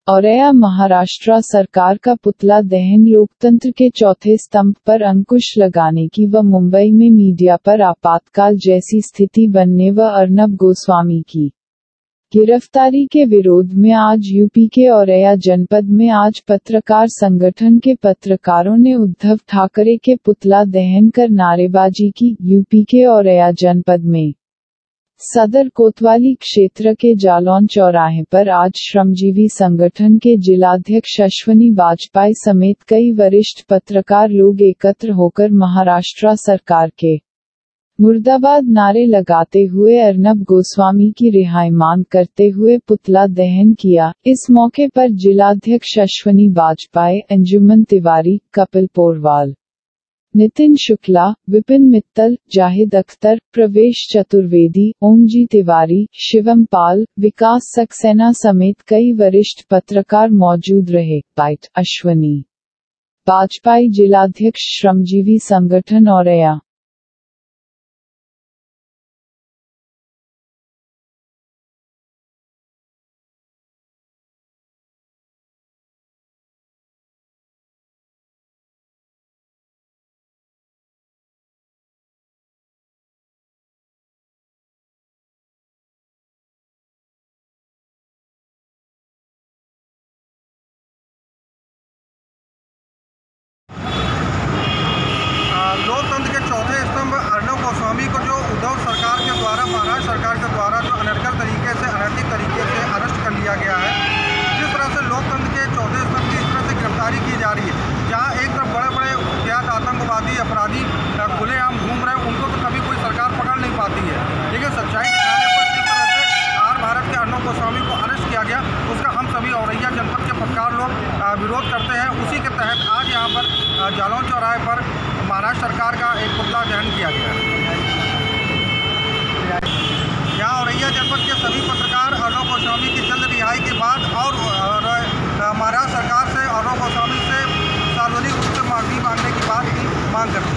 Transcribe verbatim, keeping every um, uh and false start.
औरैया महाराष्ट्र सरकार का पुतला दहन लोकतंत्र के चौथे स्तंभ पर अंकुश लगाने की व मुंबई में मीडिया पर आपातकाल जैसी स्थिति बनने व अर्नब गोस्वामी की गिरफ्तारी के विरोध में आज यूपी के औरैया जनपद में आज पत्रकार संगठन के पत्रकारों ने उद्धव ठाकरे के पुतला दहन कर नारेबाजी की। यूपी के औरैया जनपद में सदर कोतवाली क्षेत्र के जालौन चौराहे पर आज श्रमजीवी संगठन के जिलाध्यक्ष अश्वनी वाजपेयी समेत कई वरिष्ठ पत्रकार लोग एकत्र होकर महाराष्ट्र सरकार के मुर्दाबाद नारे लगाते हुए अर्नब गोस्वामी की रिहाई मांग करते हुए पुतला दहन किया। इस मौके पर जिलाध्यक्ष अश्वनी वाजपेयी, अंजुमन तिवारी, कपिल पोरवाल, नितिन शुक्ला, विपिन मित्तल, जाहिद अख्तर, प्रवेश चतुर्वेदी, ओमजी तिवारी, शिवम पाल, विकास सक्सेना समेत कई वरिष्ठ पत्रकार मौजूद रहे। बाइट अश्वनी वाजपेयी, जिलाध्यक्ष श्रमजीवी संगठन औरैया। लोकतंत्र के चौथे स्तंभ अर्नब गोस्वामी को जो उद्धव सरकार के द्वारा महाराष्ट्र सरकार के द्वारा जो अनर्गल तरीके से अनैतिक तरीके से अरेस्ट कर लिया गया है, जिस तरह से लोकतंत्र के चौथे स्तंभ की इस तरह से गिरफ्तारी की जा रही है, जहां एक तरफ बड़े बड़े कुख्यात आतंकवादी अपराधी खुलेआम घूम रहे हैं, उनको तो कभी कोई सरकार पकड़ नहीं पाती है। लेकिन सच्चाई दिखाने पर जिस तरह से आर भारत के अर्नब गोस्वामी को अरेस्ट किया गया, उसका हम सभी औरैया जनपद के पत्रकार लोग विरोध करते हैं। उसी के तहत आज यहाँ पर जालौन चौराहे पर महाराष्ट्र सरकार का एक पुतला दहन किया गया। यहाँ औरैया जनपद के सभी पत्रकार अर्नब गोस्वामी की जल्द रिहाई के बाद और महाराष्ट्र सरकार से अर्नब गोस्वामी से सार्वजनिक रूप से माफी मांगने की बात की मांग करते हैं।